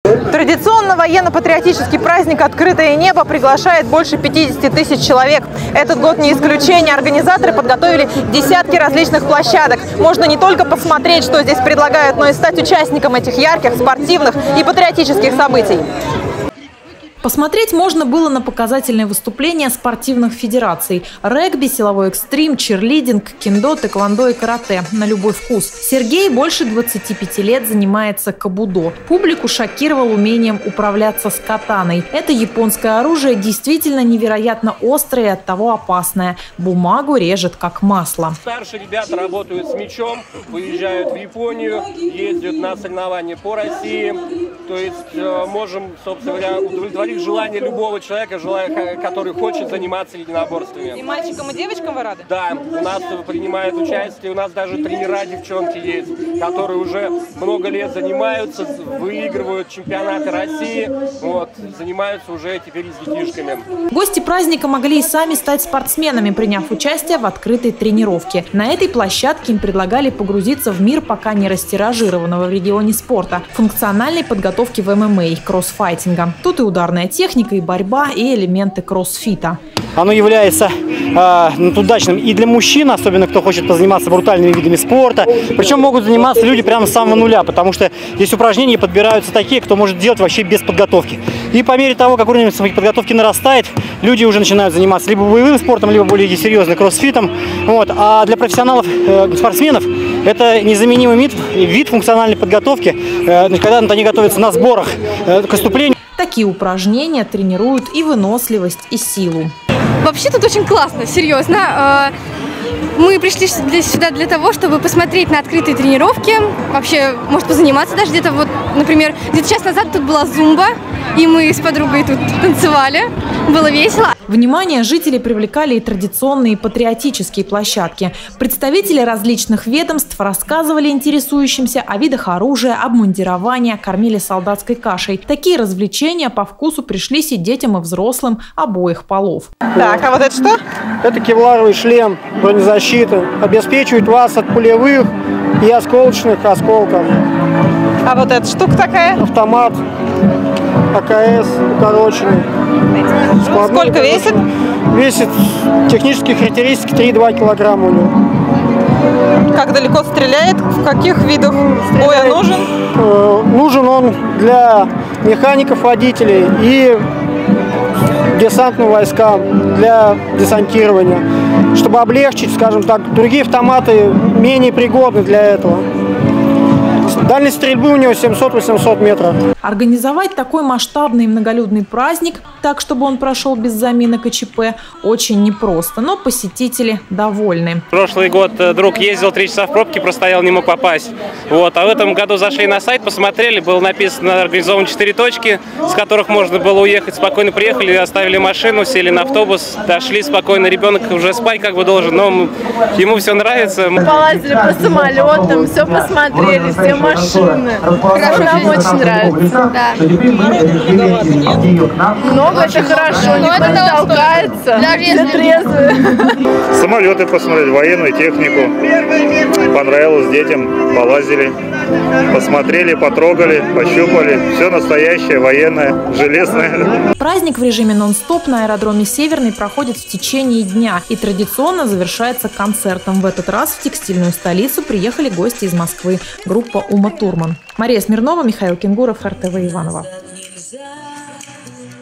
Традиционно военно-патриотический праздник «Открытое небо» приглашает больше 50 тысяч человек. Этот год не исключение. Организаторы подготовили десятки различных площадок. Можно не только посмотреть, что здесь предлагают, но и стать участником этих ярких, спортивных и патриотических событий. Посмотреть можно было на показательные выступления спортивных федераций – регби, силовой экстрим, чирлидинг, кендо, тэквондо и карате – на любой вкус. Сергей больше 25 лет занимается кабудо. Публику шокировал умением управляться с катаной. Это японское оружие действительно невероятно острое и оттого опасное. Бумагу режет как масло. Старшие ребята работают с мечом, выезжают в Японию, ездят на соревнования по России. То есть можем, собственно говоря, удовлетворить желание любого человека, который хочет заниматься единоборствами. И мальчикам, и девочкам вы рады? Да, у нас принимают участие, у нас даже тренера девчонки есть, которые уже много лет занимаются, выигрывают чемпионаты России, занимаются уже теперь с детишками. Гости праздника могли и сами стать спортсменами, приняв участие в открытой тренировке. На этой площадке им предлагали погрузиться в мир пока не растиражированного в регионе спорта, функциональной подготовки в ММА, кроссфайтинга. Тут и ударная техника, и борьба, и элементы кроссфита. Оно является удачным и для мужчин, особенно кто хочет позаниматься брутальными видами спорта. Причем могут заниматься люди прямо с самого нуля, потому что здесь упражнения подбираются такие, кто может делать вообще без подготовки. И по мере того, как уровень своей подготовки нарастает, люди уже начинают заниматься либо боевым спортом, либо более серьезно кроссфитом. А для профессионалов, спортсменов, это незаменимый вид функциональной подготовки, когда они готовятся на сборах к выступлению. Такие упражнения тренируют и выносливость, и силу. Вообще тут очень классно, серьезно. Мы пришли сюда для того, чтобы посмотреть на открытые тренировки, вообще, может, позаниматься даже где-то, например, где-то час назад тут была зумба, и мы с подругой тут танцевали, было весело. Внимание жителей привлекали и традиционные патриотические площадки. Представители различных ведомств рассказывали интересующимся о видах оружия, обмундирования, кормили солдатской кашей. Такие развлечения по вкусу пришлись и детям, и взрослым обоих полов. Так, а вот это что? Это кевларовый шлем бронезащиты. Обеспечивает вас от пулевых и осколочных осколков. А вот эта штука такая? Автомат АКС укороченный. Сколько весит? Весит технические характеристики 3,2 килограмма у него. Как далеко стреляет? В каких видах боя нужен? Нужен он для механиков, водителей и десантным войскам для десантирования, чтобы облегчить, скажем так, другие автоматы менее пригодны для этого. Дальность стрельбы у него 700-800 метров. Организовать такой масштабный и многолюдный праздник, так, чтобы он прошел без заминок и ЧП, очень непросто, но посетители довольны. Прошлый год друг ездил 3 часа в пробке, простоял, не мог попасть. А в этом году зашли на сайт, посмотрели, было написано, организован 4 точки, с которых можно было уехать. Спокойно приехали, оставили машину, сели на автобус, дошли спокойно. Ребенок уже спать должен, но ему все нравится. Полазили по самолетам, все посмотрели, все машины. Нам очень нравится. Да. Много, это хорошо, никто не толкается, все трезвые. Самолеты посмотрели, военную технику. Понравилось детям, полазили, посмотрели, потрогали, пощупали. Все настоящее, военное, железное. Праздник в режиме нон-стоп на аэродроме Северный проходит в течение дня и традиционно завершается концертом. В этот раз в текстильную столицу приехали гости из Москвы. Группа «Ума Турман». Мария Смирнова, Михаил Кенгуров, РТВ Иваново.